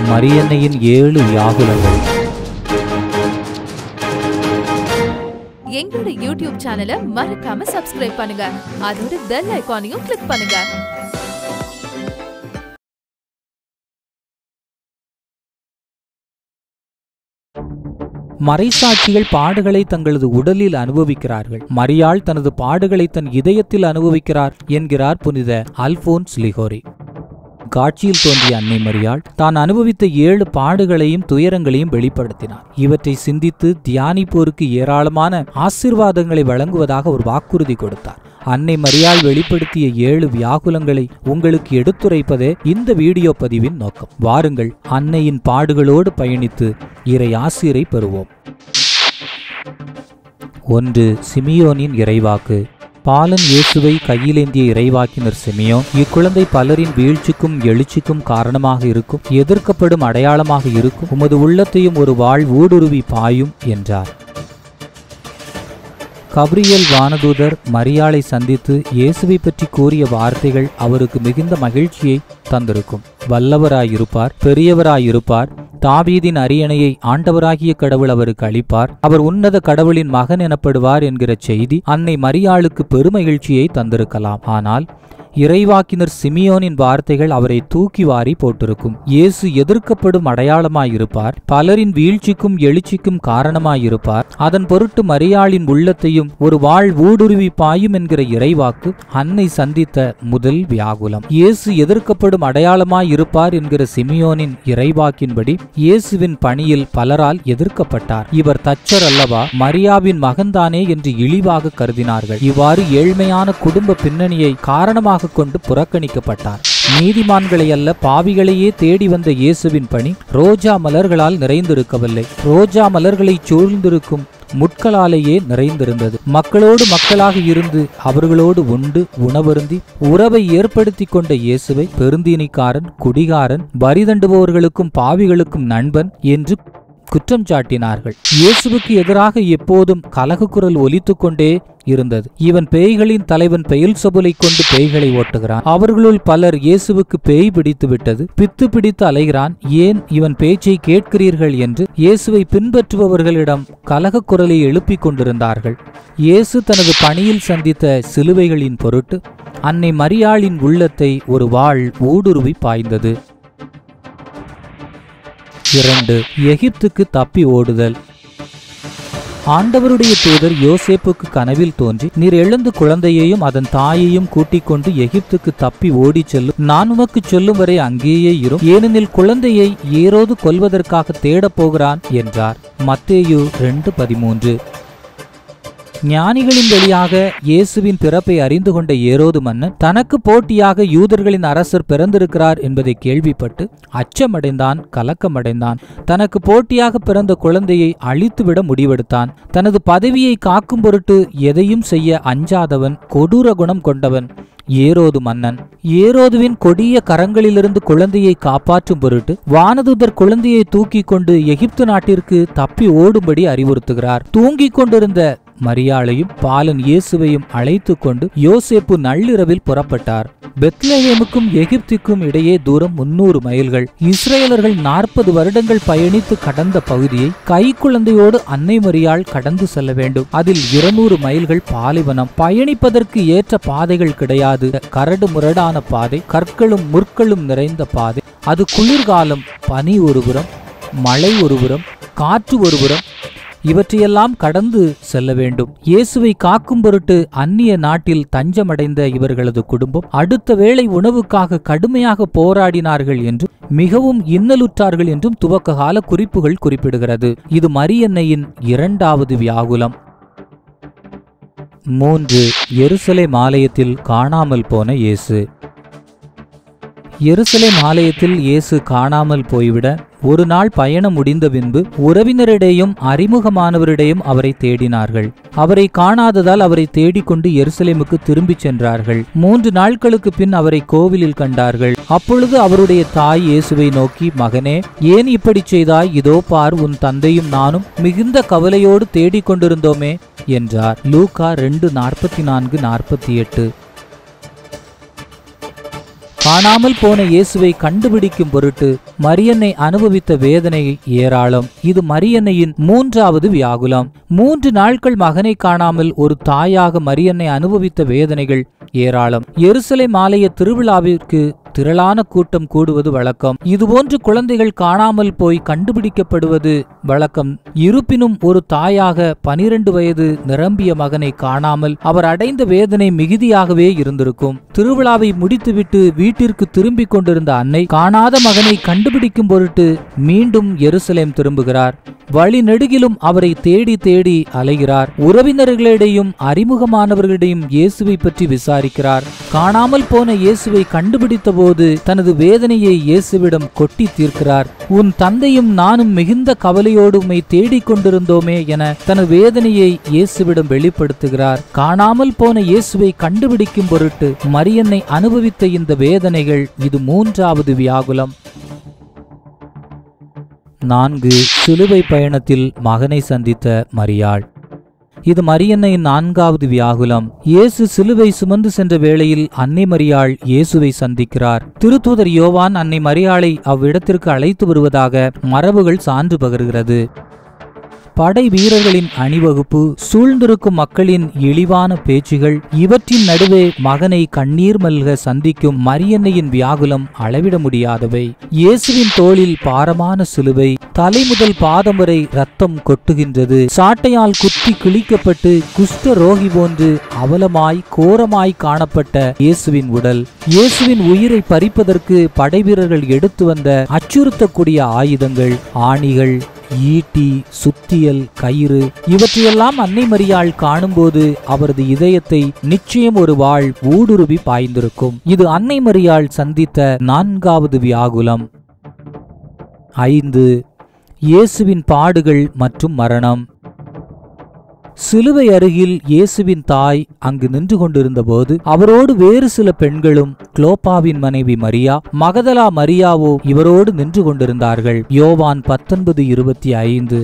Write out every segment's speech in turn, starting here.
மரியன்னையின் 7 வியாகுலங்கள். எங்களோட யூடியூப் சேனலை மறக்காம சப்ஸ்கிரைப் பண்ணுங்க. அதோட பெல் ஐகானையும் கிளிக் பண்ணுங்க. மறைசாட்சிகள் பாடுகளை தங்களது உடலில் அனுபவிக்கிறார்கள். மரியாள் தனது பாடுகளை தன் இதயத்தில் அனுபவிக்கிறார் என்கிறார் புனித அல்போன்ஸ் லிகோரி. காட்சியில் தோன்றிய அன்னை மரியாள் தான் அனுபவித்த 7 பாடுகளையும் துயரங்களையும் வெளிப்படுத்தினார். இவற்றை சிந்தித்து தியானிப்போருக்கு ஏராளமான ஆசீர்வாதங்களை வழங்குவதாக ஒரு வாக்குறுதி கொடுத்தார். அன்னை மரியாள் வெளிப்படுத்திய 7 வியாகுலங்களை உங்களுக்கு எடுத்துரைப்பதே இந்த வீடியோ பதிவின் நோக்கம். வாருங்கள், அன்னையின் பாடுகளோடு பயணித்து இறை ஆசீரை பெறுவோம். 1. சிமியோனின் இறைவாக்கு. பாலன் இயேசுவை கையிலேந்திய இறைவாக்கினர் சிமியோன், இக்குழந்தை பலரின் வீழ்ச்சிக்கும் எழுச்சிக்கும் காரணமாக இருக்கும், எதிர்க்கப்படும் அடையாளமாக இருக்கும், உமது உள்ளத்தையும் ஒரு வாள் ஊடுருவி பாயும் என்றார். கப்ரியேல் வானதூதர் மரியாளை சந்தித்து இயேசுவை பற்றி கூறிய வார்த்தைகள் அவருக்கு மிகுந்த மகிழ்ச்சியை தந்திருக்கும். வல்லவராயிருப்பார், பெரியவராயிருப்பார், தாவீதின் அரியணையை ஆண்டவராகிய கடவுள் அவருக்கு அளிப்பார், அவர் உன்னத கடவுளின் மகன் எனப்படுவார் என்கிற செய்தி அன்னை மரியாளுக்கு பெருமகிழ்ச்சியை தந்திருக்கலாம். ஆனால் இறைவாக்கினர் சிமியோனின் வார்த்தைகள் அவரை தூக்கி வாரி போட்டிருக்கும். இயேசு எதிர்க்கப்படும் அடையாளமாயிருப்பார், பலரின் வீழ்ச்சிக்கும் எழுச்சிக்கும் காரணமாயிருப்பார், அதன் பொருட்டு மரியாளின் உள்ளத்தையும் ஒரு வாள் ஊடுருவி பாயும் என்கிற இறைவாக்கு அன்னை சந்தித்த முதல் வியாகுலம். இயேசு எதிர்க்கப்படும் அடையாளமாயிருப்பார் என்கிற சிமியோனின் இறைவாக்கின்படி இயேசுவின் பணியில் பலரால் எதிர்க்கப்பட்டார். இவர் தச்சர் அல்லவா, மரியாவின் மகன்தானே என்று இழிவாக கருதினார்கள். இவ்வாறு ஏழ்மையான குடும்ப பின்னணியை காரணமாக கொண்டு புறக்கணிக்கப்பட்டார். நீதிமான்களை அல்ல, பாவிகளையே தேடி வந்த இயேசுவின் பணி ரோஜா மலர்களால் நிறைந்திருக்கவில்லை, ரோஜா மலர்களை சூழ்ந்திருக்கும் முட்களாலேயே நிறைந்திருந்தது. மக்களோடு மக்களாக இருந்து அவர்களோடு உண்டு உணவருந்தி உறவை ஏற்படுத்தி கொண்ட இயேசுவை பெருந்தீனிக்காரன், குடிகாரன், வரி தண்டுபவர்களுக்கும் பாவிகளுக்கும் நண்பன் என்று குற்றம் சாட்டினார்கள். இயேசுவுக்கு எதிராக எப்போதும் கலக குரல் ஒலித்துக் கொண்டே இருந்தது. இவன் பேய்களின் தலைவன் பெயல்செபூலை கொண்டு பேய்களை ஓட்டுகிறான். அவர்களுள் பலர் இயேசுவுக்கு பேய் பிடித்து விட்டது, பித்து பிடித்து அலைகிறான், ஏன் இவன் பேச்சை கேட்கிறீர்கள் என்று இயேசுவை பின்பற்றுபவர்களிடம் கலக குரலை எழுப்பிக் கொண்டிருந்தார்கள். இயேசு தனது பணியில் சந்தித்த சிலுவைகளின் பொருட்டு அன்னை மரியாளின் உள்ளத்தை ஒரு வாள் ஊடுருவி பாய்ந்தது. 2. எகிப்துக்கு தப்பி ஓடுதல். ஆண்டவருடைய தூதர் யோசேப்புக்கு கனவில் தோன்றி, நீர் எழுந்து குழந்தையையும் அதன் தாயையும் கூட்டிக் கொண்டு எகிப்துக்கு தப்பி ஓடிச் செல்லும், நான் உமக்கு சொல்லும் வரை அங்கேயே இரும், ஏனெனில் குழந்தையை ஏரோது கொல்வதற்காக தேடப் போகிறான் என்றார். மத்தேயு 2:13. ஞானிகளின் வழியாக இயேசுவின் பிறப்பை அறிந்து கொண்ட ஏரோது மன்னன் தனக்கு போட்டியாக யூதர்களின் அரசர் பிறந்திருக்கிறார் என்பதை கேள்விப்பட்டு அச்சமடைந்தான், கலக்கமடைந்தான். தனக்கு போட்டியாக பிறந்த குழந்தையை அழித்துவிட முடிவெடுத்தான். தனது பதவியை காக்கும் பொருட்டு எதையும் செய்ய அஞ்சாதவன், கொடூர குணம் கொண்டவன் ஏரோது மன்னன். ஏரோதுவின் கொடிய கரங்களிலிருந்து குழந்தையை காப்பாற்றும் பொருட்டு வானதூதர் குழந்தையை தூக்கி கொண்டு எகிப்து நாட்டிற்கு தப்பி ஓடும்படி அறிவுறுத்துகிறார். தூங்கிக் கொண்டிருந்த மரியாளையும் பாலன் இயேசுவையும் அழைத்து கொண்டு யோசேப்பு நள்ளிரவில் புறப்பட்டார். பெத்லஹேமுக்கும் எகிப்துக்கும் இடையே தூரம் 300 மைல்கள். இஸ்ரேலர்கள் 40 வருடங்கள் பயணித்து கடந்த பகுதியை கைக்குழந்தையோடு அன்னை மரியாள் கடந்து செல்ல வேண்டும். அதில் 200 மைல்கள் பாலைவனம். பயணிப்பதற்கு ஏற்ற பாதைகள் கிடையாது. கரடு முரடான பாதை, கற்களும் முற்களும் நிறைந்த பாதை. அது குளிர்காலம். பனி ஒருபுறம், மழை ஒருபுறம், காற்று ஒருபுறம், இவற்றையெல்லாம் கடந்து செல்ல வேண்டும். இயேசுவை காக்கும் பொருட்டு அந்நிய நாட்டில் தஞ்சமடைந்த இவர்களது குடும்பம் அடுத்த வேளை உணவுக்காக கடுமையாக போராடினார்கள் என்றும் மிகவும் இன்னலுற்றார்கள் என்றும் துவக்க கால குறிப்புகள் குறிப்பிடுகிறது. இது மரியன்னையின் 2வது வியாகுலம். 3. எருசலேம் ஆலயத்தில் காணாமல் போன இயேசு. எருசலேம் ஆலயத்தில் இயேசு காணாமல் போய்விட ஒரு நாள் பயணம் முடிந்த பின்பு உறவினரிடையும் அறிமுகமானவரிடையும் அவரை தேடினார்கள். அவரை காணாததால் அவரை தேடிக்கொண்டு எருசலேமுக்கு திரும்பிச் சென்றார்கள். 3 நாட்களுக்கு பின் அவரை கோவிலில் கண்டார்கள். அப்பொழுது அவருடைய தாய் இயேசுவை நோக்கி, மகனே, ஏன் இப்படி செய்தாய்? இதோ பார், உன் தந்தையும் நானும் மிகுந்த கவலையோடு தேடிக்கொண்டிருந்தோமே என்றார். லூக்கா 2:44-48. காணாமல் போன இயேசுவை கண்டுபிடிக்கும் பொருட்டு மரியன்னை அனுபவித்த வேதனை ஏராளம். இது மரியன்னையின் 3வது வியாகுலம். 3 நாட்கள் மகனை காணாமல் ஒரு தாயாக மரியன்னை அனுபவித்த வேதனைகள் ஏராளம். எருசலேம் ஆலய திருவிழாவிற்கு திரளான கூட்டம் கூடுவது வழக்கம். இதுபோன்று குழந்தைகள் காணாமல் போய் கண்டுபிடிக்கப்படுவது வழக்கம். இருப்பினும் ஒரு தாயாக 12 வயது நிரம்பிய மகனை காணாமல் அவர் அடைந்த வேதனை மிகுதியாகவே இருந்திருக்கும். திருவிழாவை முடித்துவிட்டு வீட்டிற்கு திரும்பிக் கொண்டிருந்த அன்னை காணாத மகனை கண்டுபிடிக்கும் பொருட்டு மீண்டும் எருசலேம் திரும்புகிறார். வழி நெடுகிலும் அவரை தேடி தேடி அலைகிறார். உறவினர்களிடையும் அறிமுகமானவர்களிடையும் இயேசுவை பற்றி விசாரிக்கிறார். காணாமல் போன இயேசுவை கண்டுபிடித்த போது தனது வேதனையை இயேசுவிடம் கொட்டி தீர்க்கிறார். உன் தந்தையும் நானும் மிகுந்த கவலையோடு உம்மை தேடிக் கொண்டிருந்தோமே என தனது வேதனையை இயேசுவிடம் வெளிப்படுத்துகிறார். காணாமல் போன இயேசுவை கண்டுபிடிக்கும் பொருட்டு மரியன்னை அனுபவித்த இந்த வேதனைகள் இது 3வது வியாகுலம். 4. சிலுவை பயணத்தில் மகனை சந்தித்த மரியாள். இது மரியன்னையின் 4வது வியாகுலம். இயேசு சிலுவை சுமந்து சென்ற வேளையில் அன்னை மரியாள் இயேசுவை சந்திக்கிறார். திருத்தூதர் யோவான் அன்னை மரியாளை அவ்விடத்திற்கு அழைத்து வருவதாக மரபுகள் சான்று பகர்கிறது. படை வீரர்களின் அணிவகுப்பு, சூழ்ந்திருக்கும் மக்களின் இழிவான பேச்சுகள், இவற்றின் நடுவே மகனை கண்ணீர் மல்க சந்திக்கும் மரியன்னையின் வியாகுலம் அளவிட முடியாதவை. இயேசுவின் தோளில் பாரமான சிலுவை, தலை முதல் பாதம் வரை ரத்தம் கொட்டுகின்றது. சாட்டையால் குத்தி கிழிக்கப்பட்டு குஷ்ட ரோகி போன்று அவலமாய் கோரமாய் காணப்பட்ட இயேசுவின் உடல். இயேசுவின் உயிரை பறிப்பதற்கு படைவீரர்கள் எடுத்து வந்த அச்சுறுத்தக்கூடிய ஆயுதங்கள், ஆணிகள், ஈட்டி, சுத்தியல், கயிறு, இவற்றையெல்லாம் அன்னை மரியாள் காணும்போது அவரது இதயத்தை நிச்சயம் ஒரு வாள் ஊடுருவி பாய்ந்திருக்கும். இது அன்னை மரியாள் சந்தித்த 4வது வியாகுலம். 5. இயேசுவின் பாடுகள் மற்றும் மரணம். சிலுவை அருகில் இயேசுவின் தாய் அங்கு நின்று கொண்டிருந்த போது அவரோடு வேறு சில பெண்களும், குளோப்பாவின் மனைவி மரியா, மகதலா மரியாவோ இவரோடு நின்று கொண்டிருந்தார்கள். யோவான் 19:25.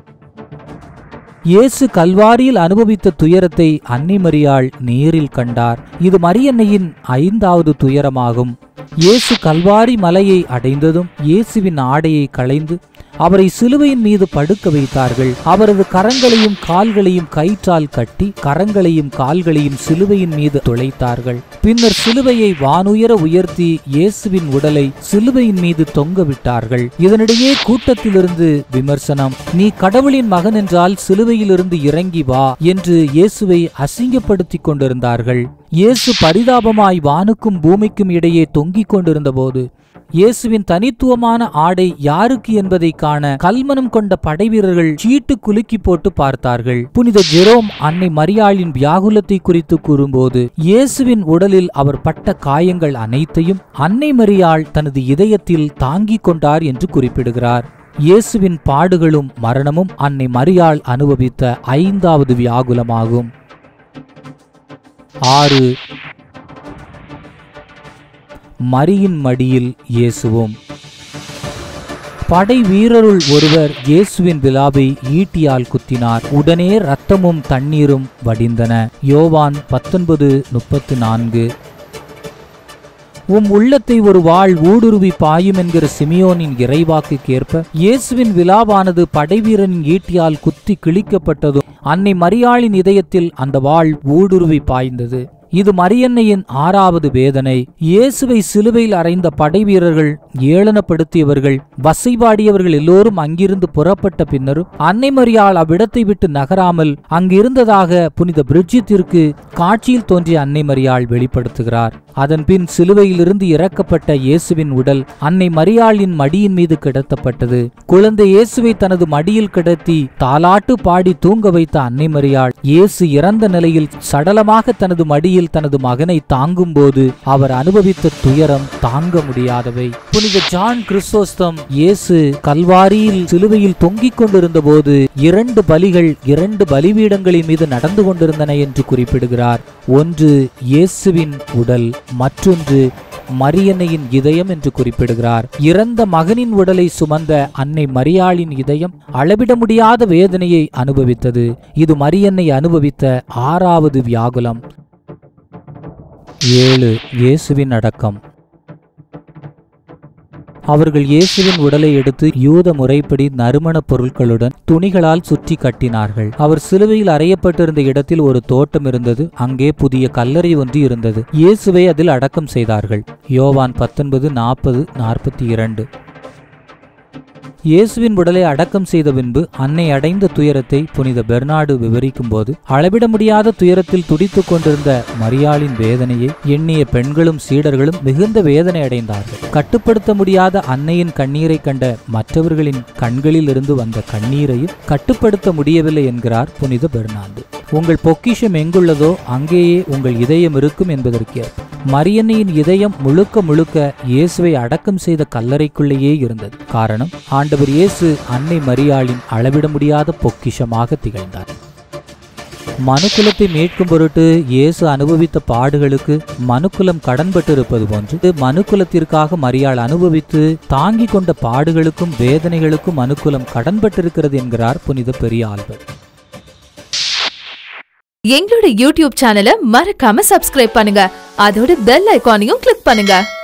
இயேசு கல்வாரியில் அனுபவித்த துயரத்தை அன்னை மரியாள் நேரில் கண்டார். இது மரியன்னையின் 5வது துயரமாகும். இயேசு கல்வாரி மலையை அடைந்ததும் இயேசுவின் ஆடையை களைந்து அவரை சிலுவையின் மீது படுக்க வைத்தார்கள். அவரது கரங்களையும் கால்களையும் கயிற்றால் கட்டி கரங்களையும் கால்களையும் சிலுவையின் மீது துளைத்தார்கள். பின்னர் சிலுவையை வானுயர உயர்த்தி இயேசுவின் உடலை சிலுவையின் மீது தொங்க விட்டார்கள். இதனிடையே கூட்டத்திலிருந்து விமர்சனம், நீ கடவுளின் மகன் என்றால் சிலுவையிலிருந்து இறங்கி வா என்று இயேசுவை அசிங்கப்படுத்திக் கொண்டிருந்தார்கள். இயேசு பரிதாபமாய் வானுக்கும் பூமிக்கும் இடையே தொங்கிக் கொண்டிருந்த போது இயேசுவின் தனித்துவமான ஆடை யாருக்கு என்பதை காண கல்மனம் கொண்ட படைவீரர்கள் சீட்டு குலுக்கி போட்டு பார்த்தார்கள். புனித ஜெரோம் அன்னை மரியாளின் வியாகுலத்தை குறித்து கூறும்போது இயேசுவின் உடலில் அவர் பட்ட காயங்கள் அனைத்தையும் அன்னை மரியாள் தனது இதயத்தில் தாங்கிக் கொண்டார் என்று குறிப்பிடுகிறார். இயேசுவின் பாடுகளும் மரணமும் அன்னை மரியாள் அனுபவித்த 5வது வியாகுலமாகும். 6. மரியின் மடியில் இயேசுவும். படை வீரருள் ஒருவர் இயேசுவின் விலாவை ஈட்டியால் குத்தினார். உடனே இரத்தமும் தண்ணீரும் வடிந்தன. யோவான் 19:34. உம் உள்ளத்தை ஒரு வாள் ஊடுருவி பாயும் என்கிற சிமியோனின் இறைவாக்குக்கேற்ப இயேசுவின் விலாவானது படைவீரனின் ஈட்டியால் குத்தி கிழிக்கப்பட்டதும் அன்னை மரியாளின் இதயத்தில் அந்த வாள் ஊடுருவி பாய்ந்தது. இது மரியன்னையின் 6வது வேதனை. இயேசுவை சிலுவையில் அறைந்த படைவீரர்கள், ஏளனப்படுத்தியவர்கள், வசைபாடியவர்கள் எல்லோரும் அங்கிருந்து புறப்பட்ட பின்னரும் அன்னை மரியாள் அவ்விடத்தை விட்டு நகராமல் அங்கிருந்ததாக புனித பிரிட்ஜித்திற்கு காட்சியில் தோன்றிய அன்னை மரியாள் வெளிப்படுத்துகிறார். அதன்பின் சிலுவையிலிருந்து இறக்கப்பட்ட இயேசுவின் உடல் அன்னை மரியாளின் மடியின் மீது கிடத்தப்பட்டது. குழந்தை இயேசுவை தனது மடியில் கிடத்தி தாலாட்டு பாடி தூங்க வைத்த அன்னை மரியாள் இயேசு இறந்த நிலையில் சடலமாக தனது மடியில் தனது மகனை தாங்கும் போது அவர் அனுபவித்த துயரம் தாங்க முடியாதவை. புனித ஜான் கிறிஸ்தோஸ்தம் இயேசு கல்வாரியில் சிலுவையில் தொங்கிக் கொண்டிருந்த போது 2 பலிகள் 2 பலிபீடங்களின் மீது நடந்து கொண்டிருந்தன என்று குறிப்பிடுகிறார். ஒன்று இயேசுவின் உடல், மற்றொன்று மரியன்னையின் இதயம் என்று குறிப்பிடுகிறார். இறந்த மகனின் உடலை சுமந்த அன்னை மரியாளின் இதயம் அளவிட முடியாத வேதனையை அனுபவித்தது. இது மரியன்னை அனுபவித்த 6வது வியாகுலம். 7. இயேசுவின் அடக்கம். அவர்கள் இயேசுவின் உடலை எடுத்து யூத முறைப்படி நறுமணப் பொருட்களுடன் துணிகளால் சுற்றி கட்டினார்கள். அவர் சிலுவையில் அறையப்பட்டிருந்த இடத்தில் ஒரு தோட்டம் இருந்தது. அங்கே புதிய கல்லறை ஒன்று இருந்தது. இயேசுவை அதில் அடக்கம் செய்தார்கள். யோவான் 19:40-42. இயேசுவின் உடலை அடக்கம் செய்த பின்பு அன்னை அடைந்த துயரத்தை புனித பெர்னார்டு விவரிக்கும் போது, அளவிட முடியாத துயரத்தில் துடித்துக் கொண்டிருந்த மரியாளின் வேதனையை எண்ணிய பெண்களும் சீடர்களும் மிகுந்த வேதனை அடைந்தார்கள். கட்டுப்படுத்த முடியாத அன்னையின் கண்ணீரை கண்ட மற்றவர்களின் கண்களில் இருந்து வந்த கண்ணீரையும் கட்டுப்படுத்த முடியவில்லை என்கிறார் புனித பெர்னார்டு. உங்கள் பொக்கிஷம் எங்குள்ளதோ அங்கேயே உங்கள் இதயம் இருக்கும் என்பதற்கு மரியன்னையின் இதயம் முழுக்க முழுக்க இயேசுவை அடக்கம் செய்த கல்லறைக்குள்ளேயே இருந்தது. காரணம், ஆண்டவர் இயேசு அன்னை மரியாளின் அளவிட முடியாத பொக்கிஷமாக திகழ்ந்தார். மனுக்குலத்தை மீட்கும் பொருட்டு இயேசு அனுபவித்த பாடுகளுக்கு மனுக்குலம் கடன்பட்டிருப்பது போன்று மனுக்குலத்திற்காக மரியாள் அனுபவித்து தாங்கிக் கொண்ட பாடுகளுக்கும் வேதனைகளுக்கும் மனுக்குலம் கடன்பட்டிருக்கிறது என்கிறார் புனித பெரிய ஆல்பர்ட். எங்களோட யூடியூப் சேனலை மறக்காம சப்ஸ்கிரைப் பண்ணுங்க. அதோட பெல் ஐகானையும் கிளிக் பண்ணுங்க.